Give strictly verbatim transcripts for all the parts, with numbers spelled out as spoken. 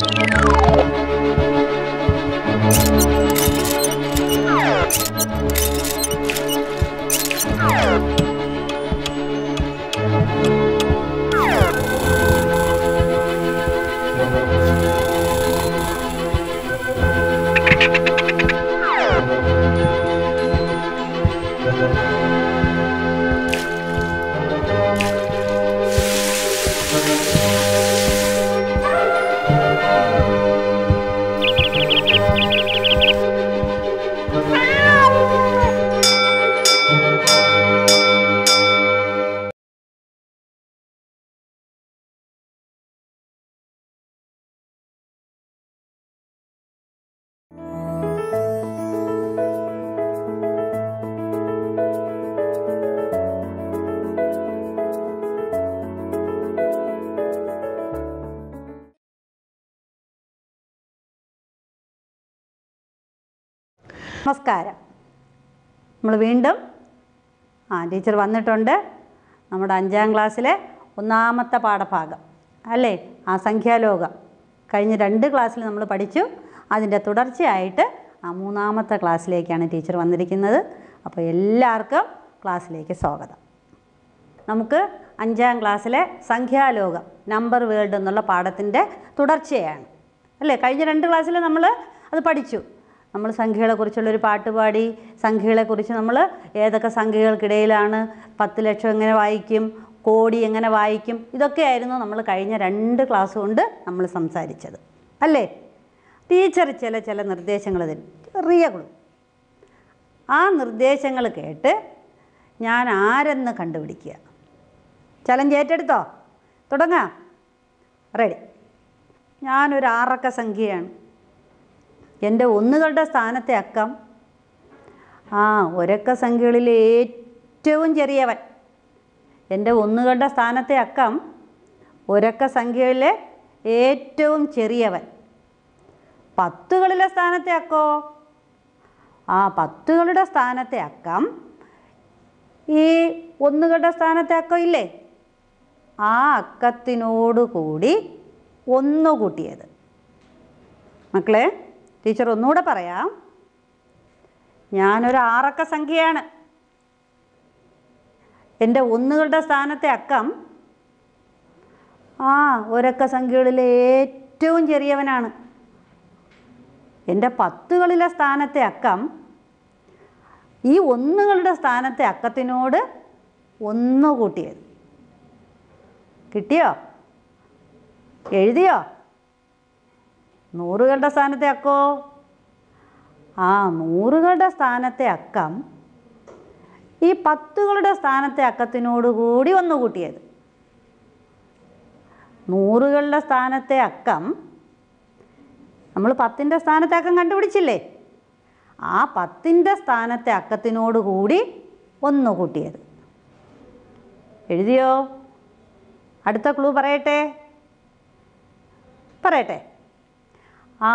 നമസ്കാരം. നമ്മൾ വീണ്ടും ആ ടീച്ചർ വന്നിട്ടുണ്ട്. നമ്മുടെ അഞ്ചാം ക്ലാസ്സിലെ ഒന്നാമത്തെ പാഠഭാഗം അല്ലേ, ആ സംഖ്യാലോകം കഴിഞ്ഞ രണ്ട് ക്ലാസ്സിൽ നമ്മൾ പഠിച്ചു. അതിൻ്റെ തുടർച്ചയായിട്ട് ആ മൂന്നാമത്തെ ക്ലാസ്സിലേക്കാണ് ടീച്ചർ വന്നിരിക്കുന്നത്. അപ്പോൾ എല്ലാവർക്കും ക്ലാസ്സിലേക്ക് സ്വാഗതം. നമുക്ക് അഞ്ചാം ക്ലാസ്സിലെ സംഖ്യാലോകം നമ്പർ വേൾഡ് എന്നുള്ള പാഠത്തിൻ്റെ തുടർച്ചയാണ് അല്ലേ. കഴിഞ്ഞ രണ്ട് ക്ലാസ്സിൽ നമ്മൾ അത് പഠിച്ചു. നമ്മൾ സംഖ്യകളെക്കുറിച്ചുള്ളൊരു പാട്ട് പാടി, സംഖ്യകളെക്കുറിച്ച് നമ്മൾ ഏതൊക്കെ സംഖ്യകൾക്കിടയിലാണ്, പത്ത് ലക്ഷം എങ്ങനെ വായിക്കും, കോടി എങ്ങനെ വായിക്കും, ഇതൊക്കെയായിരുന്നു നമ്മൾ കഴിഞ്ഞ രണ്ട് ക്ലാസ് കൊണ്ട് നമ്മൾ സംസാരിച്ചത് അല്ലേ. ടീച്ചർ ചില ചില നിർദ്ദേശങ്ങൾ തരും, ചെറിയ ക്ലൂ. ആ നിർദ്ദേശങ്ങൾ കേട്ട് ഞാൻ ആരെന്ന് കണ്ടുപിടിക്കുക. ചലഞ്ച് ഏറ്റെടുത്തോ? തുടങ്ങാം. റെഡി. ഞാനൊരു ആറക്ക സംഖ്യയാണ്. എൻ്റെ ഒന്നുകളുടെ സ്ഥാനത്തെ അക്കം ആ ഒരക്ക സംഖ്യകളിലെ ഏറ്റവും ചെറിയവൻ. എൻ്റെ ഒന്നുകളുടെ സ്ഥാനത്തെ അക്കം ഒരക്ക സംഖ്യകളിലെ ഏറ്റവും ചെറിയവൻ. പത്തുകളിലെ സ്ഥാനത്തെ അക്കോ ആ പത്തുകളുടെ സ്ഥാനത്തെ അക്കം ഈ ഒന്നുകളുടെ സ്ഥാനത്തെ അക്കം ഇല്ലേ, ആ അക്കത്തിനോട് കൂടി ഒന്ന് കൂട്ടിയത്. മക്കളെ, ടീച്ചർ ഒന്നുകൂടെ പറയാം. ഞാനൊരു ആറക്ക സംഖ്യയാണ്. എൻ്റെ ഒന്നുകളുടെ സ്ഥാനത്തെ അക്കം ആ ഒരക്ക സംഖ്യകളിലെ ഏറ്റവും ചെറിയവനാണ്. എൻ്റെ പത്തുകളിലെ സ്ഥാനത്തെ അക്കം ഈ ഒന്നുകളുടെ സ്ഥാനത്തെ അക്കത്തിനോട് ഒന്ന് കൂട്ടിയത്. കിട്ടിയോ? എഴുതിയോ? നൂറുകളുടെ സ്ഥാനത്തെ അക്കോ ആ നൂറുകളുടെ സ്ഥാനത്തെ അക്കം ഈ പത്തുകളുടെ സ്ഥാനത്തെ അക്കത്തിനോട് കൂടി ഒന്ന് കൂട്ടിയത്. നൂറുകളുടെ സ്ഥാനത്തെ അക്കം നമ്മൾ പത്തിൻ്റെ സ്ഥാനത്തെ അക്കം കണ്ടുപിടിച്ചില്ലേ, ആ പത്തിൻ്റെ സ്ഥാനത്തെ അക്കത്തിനോട് കൂടി ഒന്ന് കൂട്ടിയത്. എഴുതിയോ? അടുത്ത ക്ലൂ പറയട്ടെ പറയട്ടെ ആ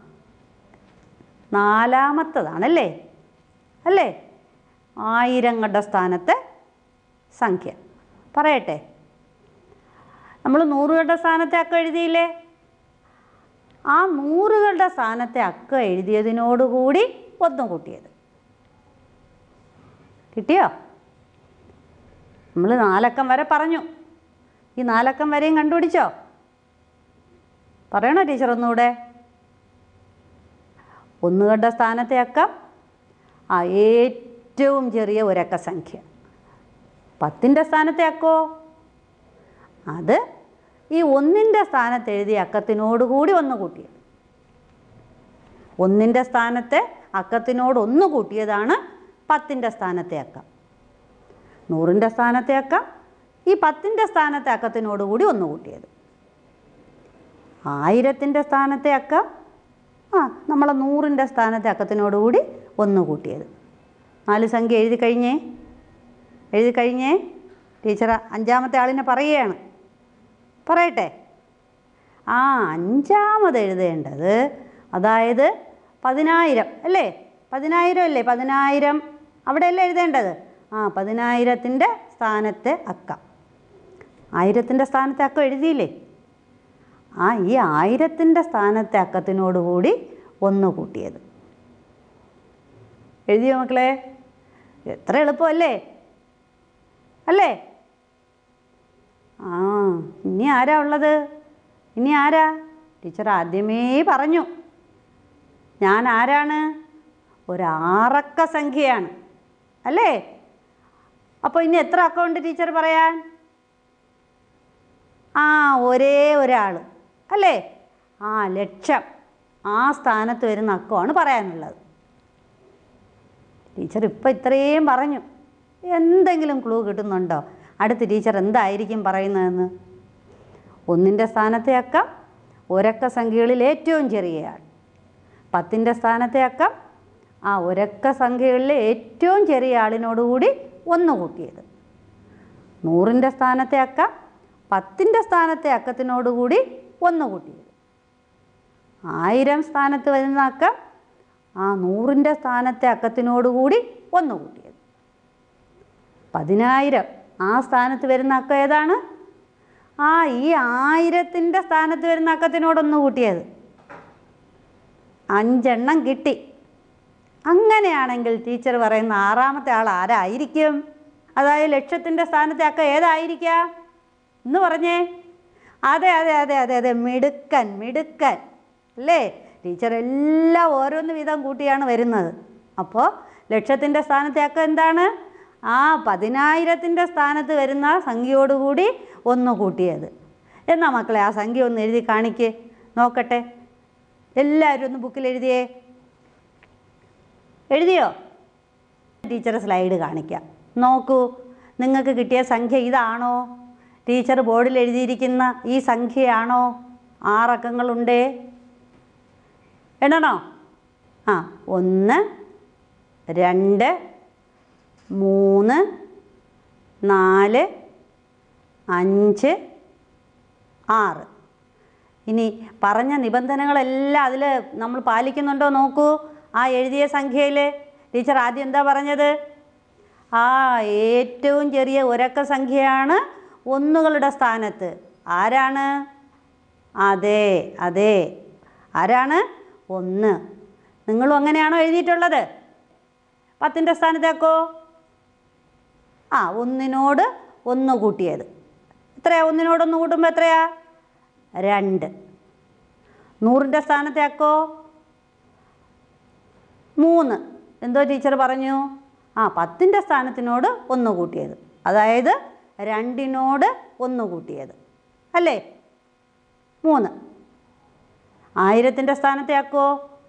നാലാമത്തതാണല്ലേ അല്ലേ, ആയിരങ്ങളുടെ സ്ഥാനത്തെ സംഖ്യ. പറയട്ടെ, നമ്മൾ നൂറുകളുടെ സ്ഥാനത്തെ അക്കം എഴുതിയില്ലേ, ആ നൂറുകളുടെ സ്ഥാനത്തെ അക്കം എഴുതിയതിനോടുകൂടി ഒന്ന് കൂട്ടിയത്. കിട്ടിയോ? നമ്മൾ നാലക്കം വരെ പറഞ്ഞു. ഈ നാലക്കം വരെയും കണ്ടുപിടിച്ചോ? പറയണോ ടീച്ചർ ഒന്നുകൂടെ? ഒന്നുകളുടെ സ്ഥാനത്തെ അക്കം ആ ഏറ്റവും ചെറിയ ഒരക്ക സംഖ്യ. പത്തിൻ്റെ സ്ഥാനത്തെ അക്കോ അത് ഈ ഒന്നിൻ്റെ സ്ഥാനത്ത് എഴുതിയ അക്കത്തിനോടുകൂടി ഒന്ന് കൂട്ടിയത്. ഒന്നിൻ്റെ സ്ഥാനത്തെ അക്കത്തിനോട് ഒന്ന് കൂട്ടിയതാണ് പത്തിൻ്റെ സ്ഥാനത്തെ അക്കം. നൂറിൻ്റെ സ്ഥാനത്തെ അക്കം ഈ പത്തിൻ്റെ സ്ഥാനത്തെ അക്കത്തിനോടുകൂടി ഒന്ന് കൂട്ടിയത്. ആയിരത്തിൻ്റെ സ്ഥാനത്തെ അക്കം ആ നമ്മളെ നൂറിൻ്റെ സ്ഥാനത്തെ അക്കത്തിനോടുകൂടി ഒന്ന് കൂട്ടിയത്. നാല് സംഖ്യ എഴുതി കഴിഞ്ഞേ എഴുതി കഴിഞ്ഞേ ടീച്ചർ അഞ്ചാമത്തെ ആളിനെ പറയുകയാണ്. പറയട്ടെ, ആ അഞ്ചാമത് എഴുതേണ്ടത് അതായത് പതിനായിരം അല്ലേ, പതിനായിരം അല്ലേ, പതിനായിരം അവിടെയല്ലേ എഴുതേണ്ടത്. ആ പതിനായിരത്തിൻ്റെ സ്ഥാനത്തെ അക്കം. ആയിരത്തിൻ്റെ സ്ഥാനത്തെ അക്കം എഴുതിയില്ലേ, ആ ഈ ആയിരത്തിൻ്റെ സ്ഥാനത്തെ അക്കത്തിനോടുകൂടി ഒന്ന് കൂട്ടിയത്. എഴുതിയോ മക്കളെ? എത്ര എളുപ്പമല്ലേ അല്ലേ? ആ ഇനി ആരാ ഉള്ളത്? ഇനി ആരാ? ടീച്ചർ ആദ്യമേ പറഞ്ഞു, ഞാൻ ആരാണ്? ഒരാറക്ക സംഖ്യയാണ് അല്ലേ? അപ്പോൾ ഇനി എത്ര അക്കമുണ്ട് ടീച്ചർ പറയാൻ? ആ ഒരേ ഒരാൾ അല്ലേ? ആ ലക്ഷം. ആ സ്ഥാനത്ത് വരുന്ന അക്കമാണ് പറയാനുള്ളത്. ടീച്ചർ ഇപ്പം ഇത്രയും പറഞ്ഞു. എന്തെങ്കിലും ക്ലൂ കിട്ടുന്നുണ്ടോ? അടുത്ത ടീച്ചർ എന്തായിരിക്കും പറയുന്നതെന്ന്? ഒന്നിൻ്റെ സ്ഥാനത്തെ അക്കം ഒരക്ക സംഖ്യകളിൽ ഏറ്റവും ചെറിയയാൾ. പത്തിൻ്റെ സ്ഥാനത്തെ അക്കം ആ ഒരക്ക സംഖ്യകളിലെ ഏറ്റവും ചെറിയ ആളിനോടുകൂടി ഒന്ന് കൂട്ടിയത്. നൂറിൻ്റെ സ്ഥാനത്തെ അക്കം പത്തിൻ്റെ സ്ഥാനത്തെ അക്കത്തിനോടുകൂടി ഒന്ന് കൂട്ടിയത്. ആയിരം സ്ഥാനത്ത് വരുന്ന അക്കം ആ നൂറിൻ്റെ സ്ഥാനത്തെ അക്കത്തിനോടുകൂടി ഒന്ന് കൂട്ടിയത്. പതിനായിരം ആ സ്ഥാനത്ത് വരുന്ന അക്കം ഏതാണ്? ആ ഈ ആയിരത്തിൻ്റെ സ്ഥാനത്ത് വരുന്ന അക്കത്തിനോടൊന്ന് കൂട്ടിയത്. അഞ്ചെണ്ണം കിട്ടി. അങ്ങനെയാണെങ്കിൽ ടീച്ചർ പറയുന്ന ആറാമത്തെ ആൾ ആരായിരിക്കും? അതായത് ലക്ഷത്തിൻ്റെ സ്ഥാനത്തെ അക്കം ഏതായിരിക്കാം എന്ന് പറഞ്ഞേ? അതെ അതെ അതെ അതെ അതെ മിടുക്കൻ മിടുക്കൻ അല്ലേ? ടീച്ചർ എല്ലാം ഓരോന്ന് വീതം കൂട്ടിയാണ് വരുന്നത്. അപ്പോൾ ലക്ഷത്തിൻ്റെ സ്ഥാനത്തെ അക്കം എന്താണ്? ആ പതിനായിരത്തിൻ്റെ സ്ഥാനത്ത് വരുന്ന സംഖ്യയോടുകൂടി ഒന്ന് കൂട്ടിയത്. എന്നാൽ മക്കളെ ആ സംഖ്യ ഒന്ന് എഴുതി കാണിക്കേ നോക്കട്ടെ. എല്ലാവരും ഒന്ന് ബുക്കിൽ എഴുതിയേ. എഴുതിയോ? ടീച്ചർ സ്ലൈഡ് കാണിക്കാം. നോക്കൂ, നിങ്ങൾക്ക് കിട്ടിയ സംഖ്യ ഇതാണോ? ടീച്ചർ ബോർഡിൽ എഴുതിയിരിക്കുന്ന ഈ സംഖ്യയാണോ? ആറക്കങ്ങളുണ്ടേ. എണ്ണണോ? ആ ഒന്ന് രണ്ട് മൂന്ന് നാല് അഞ്ച് ആറ്. ഇനി പറഞ്ഞ നിബന്ധനകളെല്ലാം അതിൽ നമ്മൾ പാലിക്കുന്നുണ്ടോ നോക്കൂ. ആ എഴുതിയ സംഖ്യയിൽ ടീച്ചർ ആദ്യം എന്താ പറഞ്ഞത്? ആ ഏറ്റവും ചെറിയ ഒരക്ക സംഖ്യയാണ് ഒന്നുകളുടെ സ്ഥാനത്ത്. ആരാണ്? അതെ അതെ ആരാണ്? ഒന്ന്. നിങ്ങളും അങ്ങനെയാണോ എഴുതിയിട്ടുള്ളത്? പത്തിൻ്റെ സ്ഥാനത്തേക്കോ? ആ ഒന്നിനോട് ഒന്ന് കൂട്ടിയത്. എത്രയാ ഒന്നിനോടൊന്ന് കൂട്ടുമ്പോൾ എത്രയാ? രണ്ട്. നൂറിൻ്റെ സ്ഥാനത്തേക്കോ? മൂന്ന്. എന്തോ ടീച്ചർ പറഞ്ഞു? ആ പത്തിൻ്റെ സ്ഥാനത്തിനോട് ഒന്ന് കൂട്ടിയത്. അതായത് രണ്ടിനോട് ഒന്ന് കൂട്ടിയത് അല്ലേ? മൂന്ന്. ആയിരത്തിൻ്റെ സ്ഥാനത്തേക്കോ?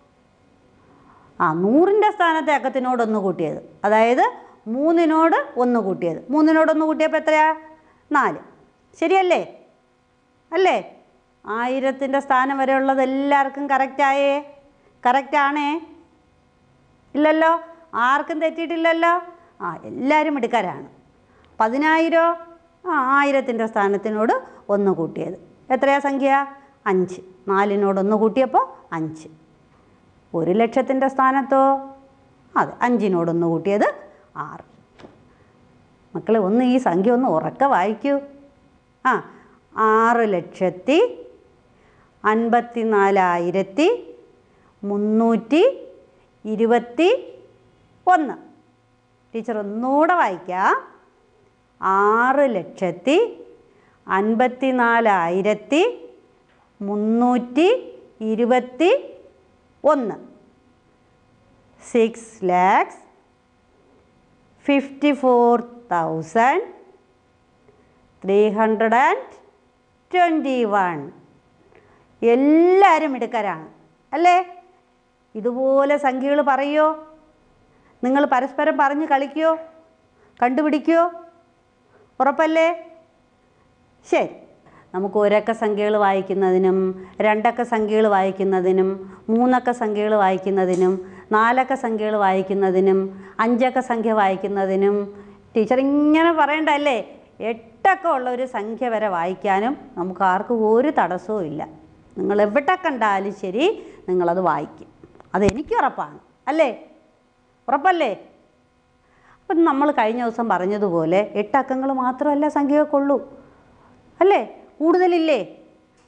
ആ നൂറിൻ്റെ സ്ഥാനത്തെ അക്കത്തിനോടൊന്ന് കൂട്ടിയത്. അതായത് മൂന്നിനോട് ഒന്ന് കൂട്ടിയത്. മൂന്നിനോടൊന്ന് കൂട്ടിയപ്പോൾ എത്രയാ? നാല്. ശരിയല്ലേ? അല്ലേ? ആയിരത്തിൻ്റെ സ്ഥാനം വരെ ഉള്ളത് എല്ലാവർക്കും കറക്റ്റായേ? കറക്റ്റാണേ? ഇല്ലല്ലോ? ആർക്കും തെറ്റിയിട്ടില്ലല്ലോ? ആ എല്ലാവരും എടുക്കാരാണ്. പതിനായിരോ? ആ ആയിരത്തിൻ്റെ സ്ഥാനത്തിനോട് ഒന്ന് കൂട്ടിയത്. എത്രയാ സംഖ്യ? അഞ്ച്. നാലിനോടൊന്ന് കൂട്ടിയപ്പോൾ അഞ്ച്. ഒരു ലക്ഷത്തിൻ്റെ സ്ഥാനത്തോ? അതെ അഞ്ചിനോടൊന്ന് കൂട്ടിയത് ആറ്. മക്കളെ ഒന്ന് ഈ സംഖ്യ ഒന്ന് ഉറക്കെ വായിക്കൂ. ആ ആറ് ലക്ഷത്തി അൻപത്തി നാലായിരത്തി മുന്നൂറ്റി ഇരുപത്തി ഒന്ന്. ടീച്ചർ ഒന്നുകൂടെ വായിക്കാം. ആറ് ലക്ഷത്തി അൻപത്തി നാലായിരത്തി മുന്നൂറ്റി ഇരുപത്തി ഒന്ന്. Six lakhs fifty four thousand three hundred and twenty one. എല്ലാവരും എടുക്കാരാണ് അല്ലേ? ഇതുപോലെ സംഖ്യകൾ പറയുമോ? നിങ്ങൾ പരസ്പരം പറഞ്ഞ് കളിക്കുമോ? കണ്ടുപിടിക്കുമോ? ഉറപ്പല്ലേ? ശരി. നമുക്ക് ഒരക്ക സംഖ്യകൾ വായിക്കുന്നതിനും രണ്ടക്ക സംഖ്യകൾ വായിക്കുന്നതിനും മൂന്നക്ക സംഖ്യകൾ വായിക്കുന്നതിനും നാലക്ക സംഖ്യകൾ വായിക്കുന്നതിനും അഞ്ചക്ക സംഖ്യ വായിക്കുന്നതിനും ടീച്ചർ ഇങ്ങനെ പറയണ്ടല്ലേ? എട്ടക്ക ഉള്ള ഒരു സംഖ്യ വരെ വായിക്കാനും നമുക്ക് ആർക്കും ഒരു തടസ്സവും ഇല്ല. നിങ്ങൾ എവിടെ കണ്ടാലും ശരി നിങ്ങളത് വായിക്കും. അതെനിക്ക് ഉറപ്പാണ് അല്ലേ? ഉറപ്പല്ലേ? അപ്പം നമ്മൾ കഴിഞ്ഞ ദിവസം പറഞ്ഞതുപോലെ എട്ടക്കങ്ങൾ മാത്രമല്ല സംഖ്യകൾക്കുള്ളൂ അല്ലേ? കൂടുതലില്ലേ?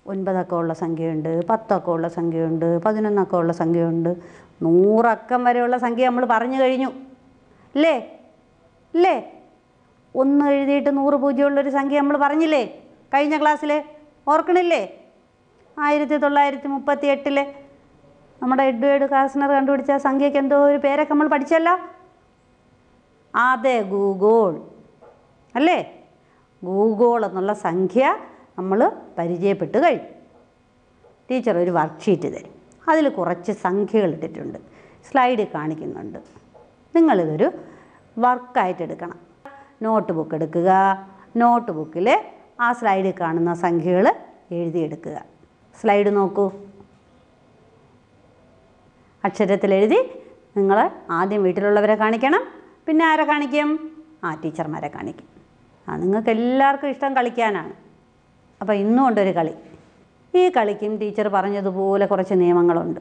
ഒൻപതൊക്കെ ഉള്ള സംഖ്യയുണ്ട്, പത്തൊക്കെ ഉള്ള സംഖ്യയുണ്ട്, പതിനൊന്നൊക്കെ ഉള്ള സംഖ്യയുണ്ട്, നൂറക്കം വരെയുള്ള സംഖ്യ നമ്മൾ പറഞ്ഞു കഴിഞ്ഞു അല്ലേ അല്ലേ ഒന്ന് എഴുതിയിട്ട് നൂറ് പൂജ്യമുള്ളൊരു സംഖ്യ നമ്മൾ പറഞ്ഞില്ലേ കഴിഞ്ഞ ക്ലാസ്സിൽ? ഓർക്കണില്ലേ? ആയിരത്തി തൊള്ളായിരത്തി മുപ്പത്തി എട്ടിലെ നമ്മുടെ എഡ്വേർഡ് കാസ്നർ കണ്ടുപിടിച്ച സംഖ്യയ്ക്ക് എന്തോ ഒരു പേരൊക്കെ നമ്മൾ പഠിച്ചല്ലോ. അതെ, ഗൂഗോൾ അല്ലേ? ഗൂഗോൾ എന്നുള്ള സംഖ്യ നമ്മൾ പരിചയപ്പെട്ട് കഴിഞ്ഞു. ടീച്ചർ ഒരു വർക്ക്ഷീറ്റ് തരും, അതിൽ കുറച്ച് സംഖ്യകൾ ഇട്ടിട്ടുണ്ട്, സ്ലൈഡിൽ കാണിക്കുന്നുണ്ട്. നിങ്ങളിതൊരു വർക്കായിട്ട് എടുക്കണം. നോട്ട് ബുക്ക് എടുക്കുക, നോട്ട് ബുക്കിൽ ആ സ്ലൈഡിൽ കാണുന്ന സംഖ്യകൾ എഴുതിയെടുക്കുക. സ്ലൈഡ് നോക്കൂ. അക്ഷരത്തിലെഴുതി നിങ്ങൾ ആദ്യം വീട്ടിലുള്ളവരെ കാണിക്കണം, പിന്നെ ആരെ കാണിക്കും? ആ ടീച്ചർമാരെ കാണിക്കും. ആ നിങ്ങൾക്ക് എല്ലാവർക്കും ഇഷ്ടം കളിക്കാനാണ്. അപ്പോൾ ഇന്നും ഉണ്ടൊരു കളി. ഈ കളിക്കും ടീച്ചർ പറഞ്ഞതുപോലെ കുറച്ച് നിയമങ്ങളുണ്ട്.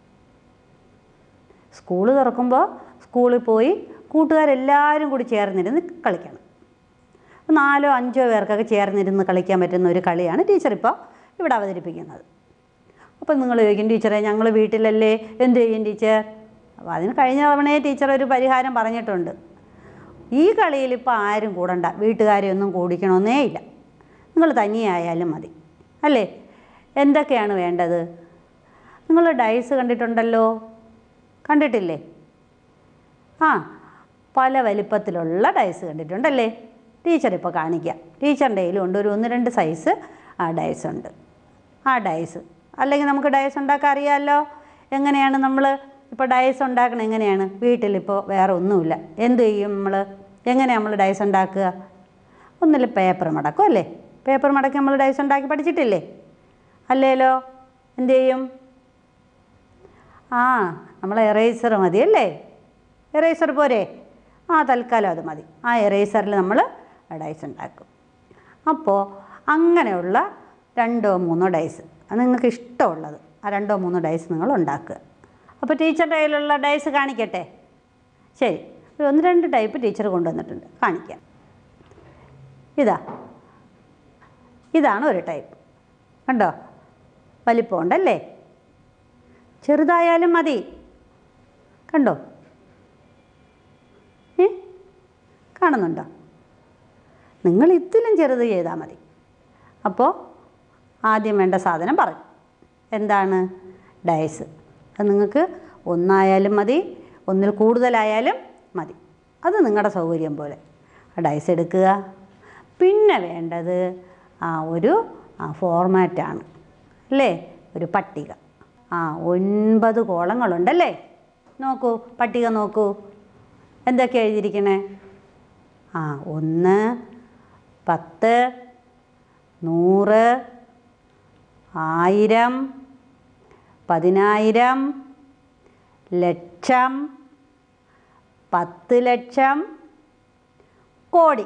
സ്കൂൾ തുറക്കുമ്പോൾ സ്കൂളിൽ പോയി കൂട്ടുകാരെല്ലാവരും കൂടി ചേർന്നിരുന്ന് കളിക്കണം. നാലോ അഞ്ചോ പേർക്കൊക്കെ ചേർന്നിരുന്ന് കളിക്കാൻ പറ്റുന്ന ഒരു കളിയാണ് ടീച്ചർ ഇപ്പോൾ ഇവിടെ അവതരിപ്പിക്കുന്നത്. അപ്പോൾ നിങ്ങൾ ചോദിക്കും, ടീച്ചറെ ഞങ്ങൾ വീട്ടിലല്ലേ, എന്ത് ചെയ്യും ടീച്ചർ? അപ്പോൾ അതിന് കഴിഞ്ഞ തവണയെ ടീച്ചർ ഒരു പരിഹാരം പറഞ്ഞിട്ടുണ്ട്. ഈ കളിയിൽ ഇപ്പോൾ ആരും കൂടണ്ട, വീട്ടുകാരെ ഒന്നും കൂടിക്കണമെന്നേ ഇല്ല, നിങ്ങൾ തനിയായാലും മതി അല്ലേ? എന്തൊക്കെയാണ് വേണ്ടത്? നിങ്ങൾ ഡൈസ് കണ്ടിട്ടുണ്ടല്ലോ, കണ്ടിട്ടില്ലേ? ആ, പല വലിപ്പത്തിലുള്ള ഡൈസ് കണ്ടിട്ടുണ്ടല്ലേ? ടീച്ചർ ഇപ്പോൾ കാണിക്കാം. ടീച്ചറിൻ്റെ കയ്യിലുണ്ട് ഒരു ഒന്ന് രണ്ട് സൈസ് ആ ഡൈസ് ഉണ്ട്. ആ ഡൈസ് അല്ലെങ്കിൽ നമുക്ക് ഡൈസ് ഉണ്ടാക്കാൻ അറിയാമല്ലോ. എങ്ങനെയാണ് നമ്മൾ ഇപ്പോൾ ഡൈസ് ഉണ്ടാക്കണം? എങ്ങനെയാണ്? വീട്ടിലിപ്പോൾ വേറെ ഒന്നുമില്ല, എന്ത് ചെയ്യും നമ്മൾ? എങ്ങനെയാണ് നമ്മൾ ഡൈസ് ഉണ്ടാക്കുക? ഒന്നിൽ പേപ്പർ മടക്കും അല്ലേ? പേപ്പർ മടക്കി നമ്മൾ ഡൈസ് ഉണ്ടാക്കി പഠിച്ചിട്ടില്ലേ? അല്ലേലോ? എന്ത് ചെയ്യും? ആ, നമ്മൾ എറേസർ മതി അല്ലേ? എറേസർ പോരെ? ആ, തൽക്കാലം അത് മതി. ആ എറേസറിൽ നമ്മൾ ഡൈസ് ഉണ്ടാക്കും. അപ്പോൾ അങ്ങനെയുള്ള രണ്ടോ മൂന്നോ ഡൈസ്, അത് നിങ്ങൾക്ക് ഇഷ്ടമുള്ളത് ആ രണ്ടോ മൂന്നോ ഡൈസ് നിങ്ങൾ ഉണ്ടാക്കുക. അപ്പോൾ ടീച്ചറുടെ കയ്യിലുള്ള ഡൈസ് കാണിക്കട്ടെ? ശരി, ഒരു ഒന്ന് രണ്ട് ടൈപ്പ് ടീച്ചർ കൊണ്ടുവന്നിട്ടുണ്ട്, കാണിക്കാം. ഇതാ, ഇതാണ് ഒരു ടൈപ്പ്. കണ്ടോ? വലിപ്പമുണ്ടല്ലേ? ചെറുതായാലും മതി. കണ്ടോ? ഏ കാണുന്നുണ്ടോ? നിങ്ങൾ ഇതിലും ചെറുത് ചെയ്താൽ മതി. അപ്പോൾ ആദ്യം വേണ്ട സാധനം പറഞ്ഞു. എന്താണ്? ഡൈസ്. അത് നിങ്ങൾക്ക് ഒന്നായാലും മതി, ഒന്നിൽ കൂടുതലായാലും മതി, അത് നിങ്ങളുടെ സൗകര്യം പോലെ. ഡൈസ് എടുക്കുക. പിന്നെ വേണ്ടത് ആ ഒരു ഫോർമാറ്റാണ് അല്ലേ? ഒരു പട്ടിക. ആ, ഒൻപത് കോളങ്ങളുണ്ടല്ലേ? നോക്കൂ, പട്ടിക നോക്കൂ, എന്തൊക്കെയാണ് എഴുതിയിരിക്കണേ? ആ, ഒന്ന്, പത്ത്, നൂറ്, ആയിരം, പതിനായിരം, ലക്ഷം, പത്ത് ലക്ഷം, കോടി.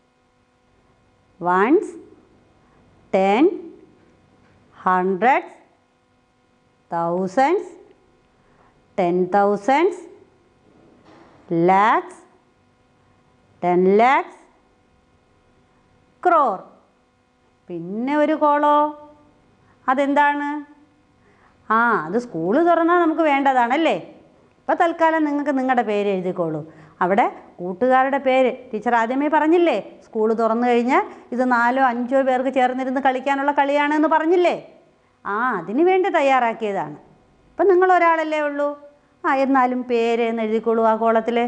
Ones, ten, hundreds, thousands, ten thousands, lakhs, ten lakhs, crore. പിന്നെ ഒരു കോളോ, അതെന്താണ്? ആ, അത് സ്കൂൾ തുറന്നാൽ നമുക്ക് വേണ്ടതാണല്ലേ? ഇപ്പോൾ തൽക്കാലം നിങ്ങൾക്ക് നിങ്ങളുടെ പേര് എഴുതിക്കോളൂ. അവിടെ കൂട്ടുകാരുടെ പേര് ടീച്ചർ ആദ്യമേ പറഞ്ഞില്ലേ? സ്കൂൾ തുറന്നു കഴിഞ്ഞാൽ ഇത് നാലോ അഞ്ചോ പേർക്ക് ചേർന്നിരുന്ന് കളിക്കാനുള്ള കളിയാണെന്ന് പറഞ്ഞില്ലേ? ആ, അതിന് വേണ്ടി തയ്യാറാക്കിയതാണ്. ഇപ്പം നിങ്ങൾ ഒരാളല്ലേ ഉള്ളൂ. ആ, എന്നാലും പേര് എന്ന് എഴുതിക്കോളൂ. ആ കോളത്തിൽ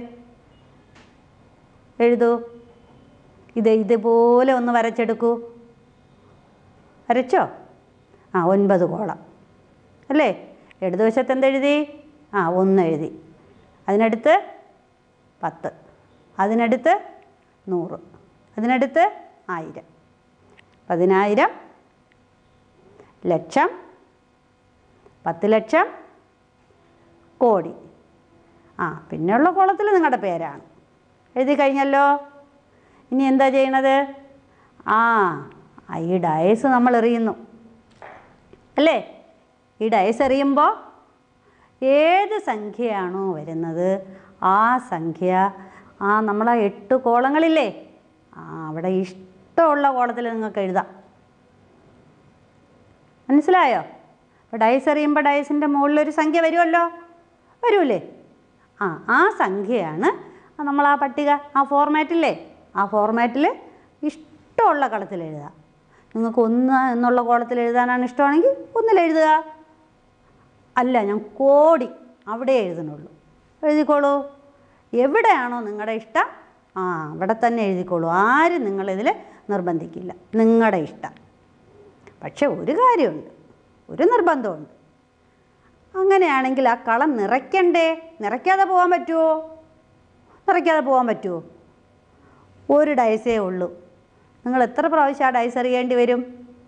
എഴുതൂ. ഇത് ഇതുപോലെ ഒന്ന് വരച്ചെടുക്കൂ. വരച്ചോ? ആ, ഒൻപത് കോളം അല്ലേ? ഇടതുവശത്ത് എന്തെഴുതി? ആ, ഒന്ന് എഴുതി. അതിനടുത്ത് പത്ത്, അതിനടുത്ത് നൂറ്, അതിനടുത്ത് ആയിരം, പതിനായിരം, ലക്ഷം, പത്ത് ലക്ഷം, കോടി. ആ, പിന്നെയുള്ള കോളത്തിൽ നിങ്ങളുടെ പേരാണ്. എഴുതി കഴിഞ്ഞല്ലോ. ഇനി എന്താ ചെയ്യണത്? ആ, ഈ ഡയസ് നമ്മൾ എറിയുന്നു അല്ലേ? ഈ ഡയസ് എറിയുമ്പോൾ ഏത് സംഖ്യയാണോ വരുന്നത് ആ സംഖ്യ ആ നമ്മളാ എട്ട് കോളങ്ങളില്ലേ, ആ അവിടെ ഇഷ്ടമുള്ള കോളത്തിൽ നിങ്ങൾക്ക് എഴുതാം. മനസ്സിലായോ? അപ്പോൾ ഡൈസ് എറിയുമ്പോൾ ഡൈസിൻ്റെ മുകളിലൊരു സംഖ്യ വരുമല്ലോ, വരൂലേ? ആ ആ സംഖ്യയാണ് നമ്മൾ ആ പട്ടിക, ആ ഫോർമാറ്റില്ലേ, ആ ഫോർമാറ്റിൽ ഇഷ്ടമുള്ള കളത്തിൽ എഴുതുക. നിങ്ങൾക്ക് ഒന്ന് എന്നുള്ള കോളത്തിൽ എഴുതാനാണ് ഇഷ്ടമാണെങ്കിൽ ഒന്നിൽ എഴുതുക. അല്ല, ഞാൻ കോടി അവിടെ എഴുതണുള്ളൂ, എഴുതിക്കോളൂ. എവിടെയാണോ നിങ്ങളുടെ ഇഷ്ടം ആ അവിടെ തന്നെ എഴുതിക്കോളൂ. ആരും നിങ്ങളിതിൽ നിർബന്ധിക്കില്ല, നിങ്ങളുടെ ഇഷ്ടം. പക്ഷെ ഒരു കാര്യമുണ്ട്, ഒരു നിർബന്ധമുണ്ട്. അങ്ങനെയാണെങ്കിൽ ആ കളം നിറയ്ക്കണ്ടേ? നിറയ്ക്കാതെ പോകാൻ പറ്റുമോ? നിറയ്ക്കാതെ പോകാൻ പറ്റുമോ? ഒരു ഡൈസേ ഉള്ളൂ. നിങ്ങൾ എത്ര പ്രാവശ്യം ആ ഡൈസ് എറിയേണ്ടി വരും?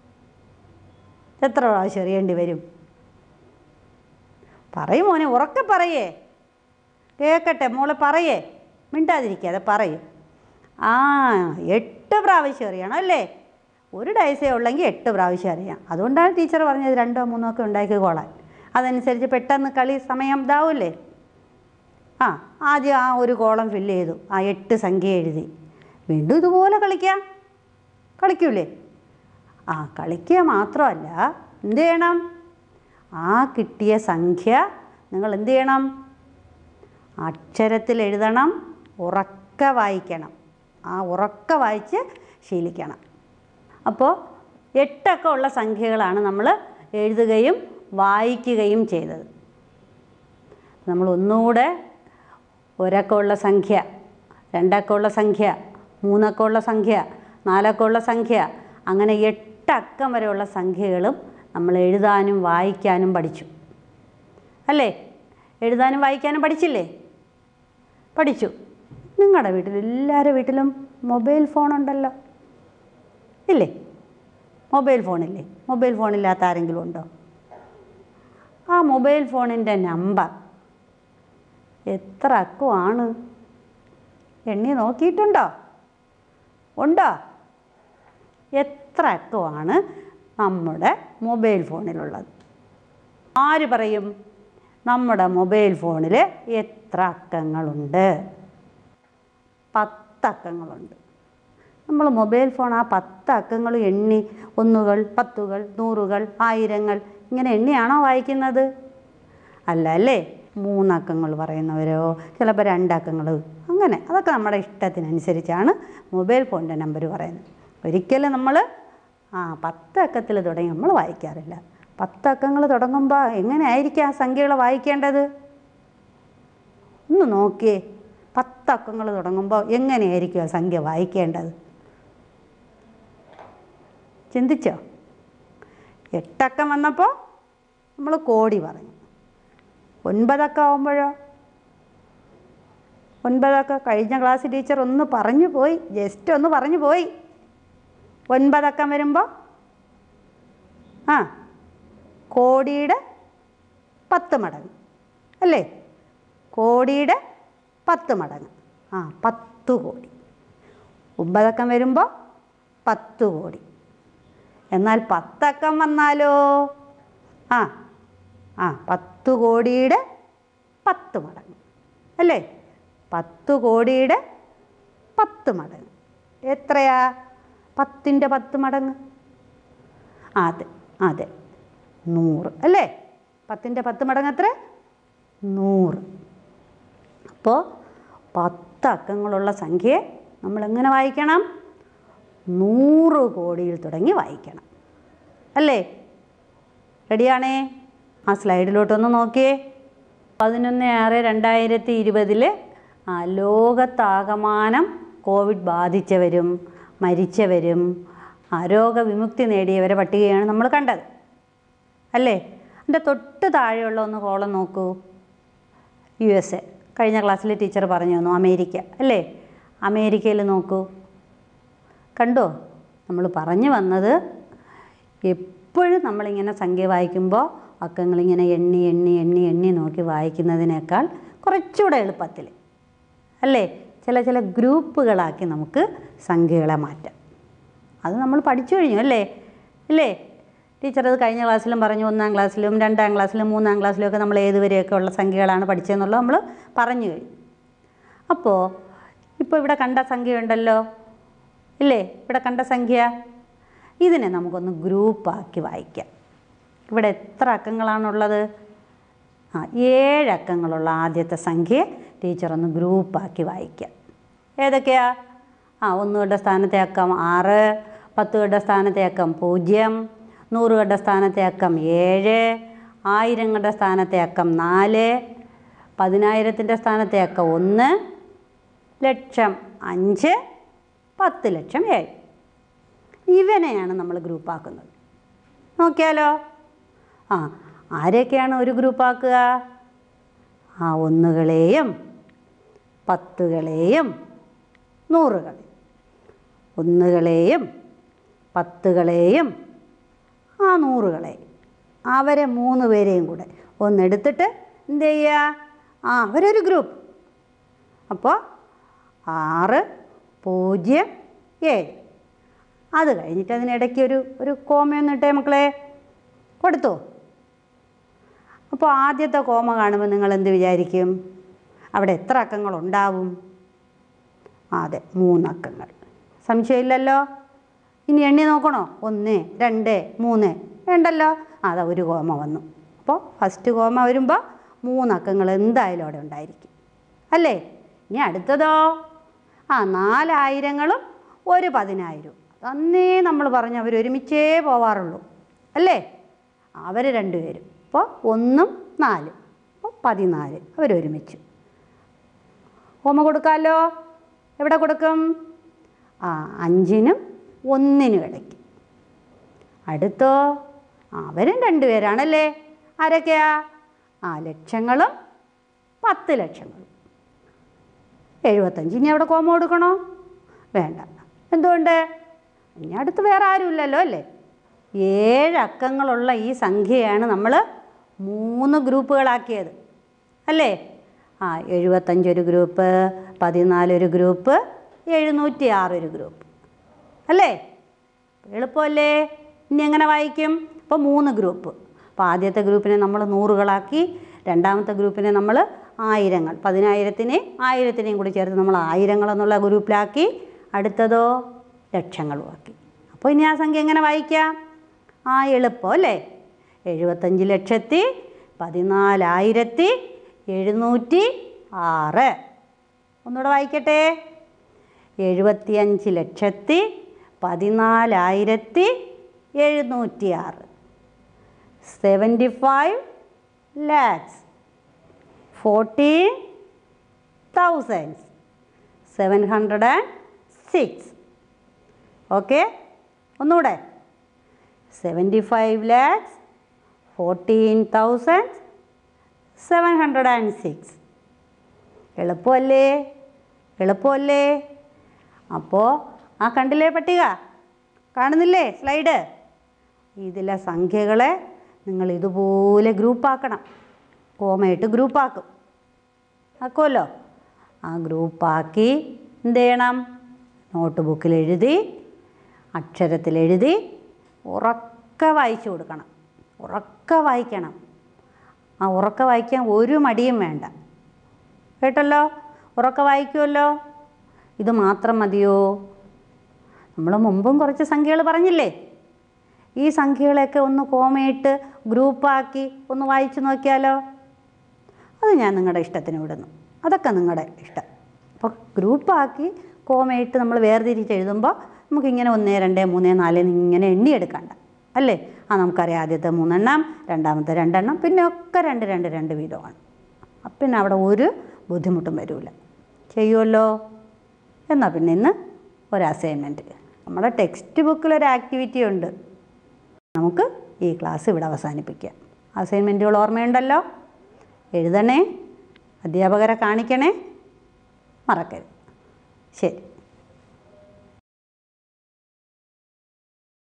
എത്ര പ്രാവശ്യം എറിയേണ്ടി വരും? പറയും മോനെ, ഉറക്കെ പറയേ, കേൾക്കട്ടെ മോളെ, പറയേ, മിണ്ടാതിരിക്കാതെ പറയും. ആ എട്ട് പ്രാവശ്യം എറിയണം അല്ലേ? ഒരു ഡൈസേ ഉള്ളെങ്കിൽ എട്ട് പ്രാവശ്യം അറിയാം. അതുകൊണ്ടാണ് ടീച്ചർ പറഞ്ഞത് രണ്ടോ മൂന്നോ ഒക്കെ ഉണ്ടാക്കിക്കോളാൻ. അതനുസരിച്ച് പെട്ടെന്ന് കളി സമയം ഇതാവില്ലേ? ആ ആദ്യം ആ ഒരു കോളം ഫില്ല് ചെയ്തു, ആ എട്ട് സംഖ്യ എഴുതി. വീണ്ടും ഇതുപോലെ കളിക്കാം, കളിക്കൂലേ? ആ കളിക്കുക മാത്രമല്ല, എന്ത് ചെയ്യണം? ആ കിട്ടിയ സംഖ്യ നിങ്ങൾ എന്ത് ചെയ്യണം? അക്ഷരത്തിൽ എഴുതണം, ഉറക്കെ വായിക്കണം. ആ ഉറക്കെ വായിച്ച് ശീലിക്കണം. അപ്പോൾ എട്ടൊക്കെ ഉള്ള സംഖ്യകളാണ് നമ്മൾ എഴുതുകയും വായിക്കുകയും ചെയ്തത്. നമ്മൾ ഒന്നുകൂടെ ഒരൊക്കെ ഉള്ള സംഖ്യ, രണ്ടൊക്കെ ഉള്ള സംഖ്യ, മൂന്നൊക്കെ ഉള്ള സംഖ്യ, നാലൊക്കെ ഉള്ള സംഖ്യ, അങ്ങനെ എട്ടക്കം വരെയുള്ള സംഖ്യകളും നമ്മൾ എഴുതാനും വായിക്കാനും പഠിച്ചു അല്ലേ? എഴുതാനും വായിക്കാനും പഠിച്ചില്ലേ? പഠിച്ചു. നിങ്ങളുടെ വീട്ടിൽ എല്ലാവരുടെ വീട്ടിലും മൊബൈൽ ഫോണുണ്ടല്ലോ ഇല്ലേ? മൊബൈൽ ഫോണില്ലേ? മൊബൈൽ ഫോണില്ലാത്ത ആരെങ്കിലും ഉണ്ടോ? ആ മൊബൈൽ ഫോണിൻ്റെ നമ്പർ എത്ര അക്കമാണ്? എണ്ണി നോക്കിയിട്ടുണ്ടോ? ഉണ്ടോ? എത്ര അക്കമാണ് നമ്മുടെ മൊബൈൽ ഫോണിലുള്ളത്? ആര് പറയും? നമ്മുടെ മൊബൈൽ ഫോണിൽ എത്ര അക്കങ്ങളുണ്ട്? പത്തക്കങ്ങളുണ്ട്. നമ്മൾ മൊബൈൽ ഫോൺ ആ പത്ത് അക്കങ്ങൾ എണ്ണി ഒന്നുകൾ, പത്തുകൾ, നൂറുകൾ, ആയിരങ്ങൾ ഇങ്ങനെ എണ്ണിയാണോ വായിക്കുന്നത്? അല്ല അല്ലേ? മൂന്നക്കങ്ങൾ പറയുന്നവരോ ചിലപ്പോൾ രണ്ടക്കങ്ങൾ, അങ്ങനെ അതൊക്കെ നമ്മുടെ ഇഷ്ടത്തിനനുസരിച്ചാണ് മൊബൈൽ ഫോണിൻ്റെ നമ്പർ പറയുന്നത്. ഒരിക്കലും നമ്മൾ ആ പത്തക്കത്തിൽ തുടങ്ങി നമ്മൾ വായിക്കാറില്ല. പത്തക്കങ്ങൾ തുടങ്ങുമ്പോൾ എങ്ങനെയായിരിക്കും ആ സംഖ്യകൾ വായിക്കേണ്ടത്? ഒന്ന് നോക്കിയേ, പത്തക്കങ്ങൾ തുടങ്ങുമ്പോൾ എങ്ങനെയായിരിക്കും ആ സംഖ്യ വായിക്കേണ്ടത്? ചിന്തിച്ചോ? എട്ടക്കം വന്നപ്പോൾ നമ്മൾ കോടി പറഞ്ഞു. ഒൻപതക്കം ആവുമ്പോഴോ? ഒൻപതൊക്കെ കഴിഞ്ഞ ക്ലാസ് ടീച്ചർ ഒന്ന് പറഞ്ഞു പോയി, ജസ്റ്റ് ഒന്ന് പറഞ്ഞു പോയി. ഒൻപതക്കം വരുമ്പോൾ ആ കോടിയുടെ പത്ത് മടങ്ങ് അല്ലേ? കോടിയുടെ പത്ത് മടങ്ങ്, ആ പത്ത് കോടി. ഒമ്പതക്കം വരുമ്പോൾ പത്ത് കോടി. എന്നാൽ പത്തക്കം വന്നാലോ? ആ ആ പത്ത് കോടിയുടെ പത്ത് മടങ്ങ് അല്ലേ? പത്ത് കോടിയുടെ പത്ത് മടങ്ങ് എത്രയാ? പത്തിൻ്റെ പത്ത് മടങ്ങ്, അതെ അതെ നൂറ് അല്ലേ? പത്തിൻ്റെ പത്ത് മടങ്ങ് എത്ര? നൂറ്. അപ്പോൾ പത്ത് അക്കങ്ങളുള്ള സംഖ്യയെ നമ്മളെങ്ങനെ വായിക്കണം? നൂറ് കോടിയിൽ തുടങ്ങി വായിക്കണം അല്ലേ? റെഡിയാണേ? ആ സ്ലൈഡിലോട്ടൊന്ന് നോക്കിയേ. പതിനൊന്ന് ആറ് രണ്ടായിരത്തി ഇരുപതിൽ ആ ലോകത്താകമാനം കോവിഡ് ബാധിച്ചവരും മരിച്ചവരും രോഗവിമുക്തി നേടിയവരെ പട്ടികയാണ് നമ്മൾ കണ്ടത് അല്ലേ? അതിൻ്റെ തൊട്ട് താഴെയുള്ള ഒന്ന് കോളം നോക്കൂ. യു എസ് എ, കഴിഞ്ഞ ക്ലാസ്സിൽ ടീച്ചർ പറഞ്ഞു തന്നു. അമേരിക്ക അല്ലേ? അമേരിക്കയിൽ നോക്കൂ, കണ്ടോ? നമ്മൾ പറഞ്ഞു വന്നത് എപ്പോഴും നമ്മളിങ്ങനെ സംഖ്യ വായിക്കുമ്പോൾ അക്കങ്ങളിങ്ങനെ എണ്ണി എണ്ണി എണ്ണി എണ്ണി നോക്കി വായിക്കുന്നതിനേക്കാൾ കുറച്ചുകൂടെ എളുപ്പത്തിൽ അല്ലേ? ചില ചില ഗ്രൂപ്പുകളാക്കി നമുക്ക് സംഖ്യകളെ മാറ്റാം. അത് നമ്മൾ പഠിച്ചു കഴിഞ്ഞു അല്ലേ? അല്ലേ? ടീച്ചർ അത് കഴിഞ്ഞ ക്ലാസ്സിലും പറഞ്ഞു. ഒന്നാം ക്ലാസ്സിലും രണ്ടാം ക്ലാസ്സിലും മൂന്നാം ക്ലാസ്സിലും ഒക്കെ നമ്മൾ ഏതുവരെയൊക്കെ ഉള്ള സംഖ്യകളാണ് പഠിച്ചതെന്നുള്ളത് നമ്മൾ പറഞ്ഞു കഴിഞ്ഞു. അപ്പോൾ ഇപ്പോൾ ഇവിടെ കണ്ട സംഖ്യ ഉണ്ടല്ലോ ഇല്ലേ? ഇവിടെ കണ്ട സംഖ്യ, ഇതിനെ നമുക്കൊന്ന് ഗ്രൂപ്പാക്കി വായിക്കാം. ഇവിടെ എത്ര അക്കങ്ങളാണുള്ളത്? ആ ഏഴ് അക്കങ്ങളുള്ള ആദ്യത്തെ സംഖ്യ ടീച്ചറൊന്ന് ഗ്രൂപ്പാക്കി വായിക്കാം. ഏതൊക്കെയാ? ആ ഒന്നുകളുടെ സ്ഥാനത്തെ അക്കം ആറ്, പത്തുകളുടെ സ്ഥാനത്തെ അക്കം പൂജ്യം, നൂറുകളുടെ സ്ഥാനത്തെ അക്കം ഏഴ്, ആയിരങ്ങളുടെ സ്ഥാനത്തെ അക്കം നാല്, പതിനായിരത്തിൻ്റെ സ്ഥാനത്തെ അക്കം ഒന്ന്, ലക്ഷം അഞ്ച്, പത്ത് ലക്ഷം ഏഴ്. ഇവനെയാണ് നമ്മൾ ഗ്രൂപ്പാക്കുന്നത്. നോക്കിയാലോ? ആ ആരെയൊക്കെയാണ് ഒരു ഗ്രൂപ്പാക്കുക? ആ ഒന്നുകളെയും പത്തുകളെയും നൂറുകളെയും. ഒന്നുകളെയും പത്തുകളെയും ആ നൂറുകളെയും അവരെ മൂന്ന് പേരെയും കൂടെ ഒന്നെടുത്തിട്ട് എന്ത് ചെയ്യുക? ആ അവരൊരു ഗ്രൂപ്പ്. അപ്പോൾ ആറ് പൂജ്യം ഏഴ്. അത് കഴിഞ്ഞിട്ട് അതിനിടയ്ക്ക് ഒരു ഒരു കോമയൊന്നും ഇട്ടേ മക്കളെ. കൊടുത്തോ? അപ്പോൾ ആദ്യത്തെ കോമ കാണുമ്പോൾ നിങ്ങൾ എന്ത് വിചാരിക്കും? അവിടെ എത്ര അക്കങ്ങളുണ്ടാവും? അതെ, മൂന്നക്കങ്ങൾ. സംശയമില്ലല്ലോ. ഇനി എണ്ണി നോക്കണോ? ഒന്ന് രണ്ട് മൂന്ന് വേണ്ടല്ലോ. അതാ ഒരു കോമ വന്നു. അപ്പോൾ ഫസ്റ്റ് കോമ വരുമ്പോൾ മൂന്നക്കങ്ങൾ എന്തായാലും അവിടെ ഉണ്ടായിരിക്കും അല്ലേ? ഇനി അടുത്തതോ? ആ നാലായിരങ്ങളും ഒരു പതിനായിരവും. അന്നേ നമ്മൾ പറഞ്ഞ് അവർ ഒരുമിച്ചേ പോവാറുള്ളൂ അല്ലേ? അവർ രണ്ടുപേരും. അപ്പോൾ ഒന്നും നാലും, അപ്പോൾ പതിനാല് അവരൊരുമിച്ച്. കോമ കൊടുക്കാമല്ലോ. എവിടെ കൊടുക്കും? ആ അഞ്ചിനും ഒന്നിനും ഇടയ്ക്ക്. അടുത്തോ? അവരും രണ്ടുപേരാണല്ലേ. ആരൊക്കെയാ? ആ ലക്ഷങ്ങളും പത്ത് ലക്ഷങ്ങളും. എഴുപത്തഞ്ച്. ഇനി അവിടെ കോമ കൊടുക്കണോ? വേണ്ട. എന്തുകൊണ്ട്? ഇനി അടുത്ത് വേറെ ആരുമില്ലല്ലോ അല്ലേ? ഏഴ് അക്കങ്ങളുള്ള ഈ സംഖ്യയാണ് നമ്മൾ മൂന്ന് ഗ്രൂപ്പുകളാക്കിയത് അല്ലേ? ആ എഴുപത്തഞ്ചൊരു ഗ്രൂപ്പ്, പതിനാലൊരു ഗ്രൂപ്പ്, എഴുന്നൂറ്റി ആറൊരു ഗ്രൂപ്പ് അല്ലേ? എളുപ്പമല്ലേ? ഇനി എങ്ങനെ വായിക്കും? അപ്പോൾ മൂന്ന് ഗ്രൂപ്പ്. അപ്പോൾ ആദ്യത്തെ ഗ്രൂപ്പിനെ നമ്മൾ നൂറുകളാക്കി, രണ്ടാമത്തെ ഗ്രൂപ്പിനെ നമ്മൾ ആയിരങ്ങൾ, പതിനായിരത്തിനെ ആയിരത്തിനെയും കൂടി ചേർത്ത് നമ്മൾ ആയിരങ്ങളെന്നുള്ള ഗ്രൂപ്പിലാക്കി, അടുത്തതോ ലക്ഷങ്ങളുമാക്കി. അപ്പോൾ ഇനി ആ സംഖ്യ എങ്ങനെ വായിക്കാം? ആ എളുപ്പം അല്ലേ? എഴുപത്തഞ്ച് ലക്ഷത്തി പതിനാലായിരത്തി എഴുന്നൂറ്റി ആറ്. ഒന്നുകൂടെ വായിക്കട്ടെ. എഴുപത്തിയഞ്ച് ലക്ഷത്തി പതിനാലായിരത്തി എഴുന്നൂറ്റി ആറ്. Seventy five lakhs fourteen thousand seven hundred and six. Okay, ഒന്നുകൂടെ. Seventy five lakhs fourteen thousand seven hundred and six. എളുപ്പമല്ലേ? എളുപ്പമല്ലേ? അപ്പോൾ ആ കണ്ടില്ലേ പട്ടിക? കാണുന്നില്ലേ സ്ലൈഡ്? ഇതിലെ സംഖ്യകളെ നിങ്ങൾ ഇതുപോലെ ഗ്രൂപ്പാക്കണം. കോമയിട്ട് ഗ്രൂപ്പാക്കും. ആക്കുമല്ലോ. ആ ഗ്രൂപ്പാക്കി എന്ത് ചെയ്യണം? നോട്ട് ബുക്കിൽ എഴുതി, അക്ഷരത്തിലെഴുതി ഉറക്കെ വായിച്ചു കൊടുക്കണം. ഉറക്കെ വായിക്കണം. ആ ഉറക്കെ വായിക്കാൻ ഒരു മടിയും വേണ്ട. കേട്ടല്ലോ? ഉറക്കെ വായിക്കുമല്ലോ. ഇത് മാത്രം മതിയോ? നമ്മൾ മുമ്പും കുറച്ച് സംഖ്യകൾ പറഞ്ഞില്ലേ? ഈ സംഖ്യകളെയൊക്കെ ഒന്ന് കോമയിട്ട് ഗ്രൂപ്പാക്കി ഒന്ന് വായിച്ചു നോക്കിയാലോ? അത് ഞാൻ നിങ്ങളുടെ ഇഷ്ടത്തിന് വിടുന്നു. അതൊക്കെ നിങ്ങളുടെ ഇഷ്ടം. അപ്പോൾ ഗ്രൂപ്പാക്കി കോമയിട്ട് നമ്മൾ വേർതിരിച്ച് എഴുതുമ്പോൾ നമുക്കിങ്ങനെ ഒന്ന് രണ്ട് മൂന്ന് നാല് ഇങ്ങനെ എണ്ണിയെടുക്കണ്ട അല്ലേ? ആ നമുക്കറിയാം, ആദ്യത്തെ മൂന്നെണ്ണം, രണ്ടാമത്തെ രണ്ടെണ്ണം, പിന്നെ ഒക്കെ രണ്ട് രണ്ട് രണ്ട് വീതമാണ്. പിന്നെ അവിടെ ഒരു ബുദ്ധിമുട്ടും വരില്ല. ചെയ്യുമല്ലോ? എന്നാൽ പിന്നെ ഇന്ന് ഒരു അസൈൻമെൻറ്റ്. നമ്മുടെ ടെക്സ്റ്റ് ബുക്കിലൊരു ആക്ടിവിറ്റി ഉണ്ട്. നമുക്ക് ഈ ക്ലാസ് ഇവിടെ അവസാനിപ്പിക്കാം. അസൈൻമെൻറ്റുകൾ ഓർമ്മയുണ്ടല്ലോ? എഴുതണേ, അധ്യാപകരെ കാണിക്കണേ, മറക്കരുത്. ശരി.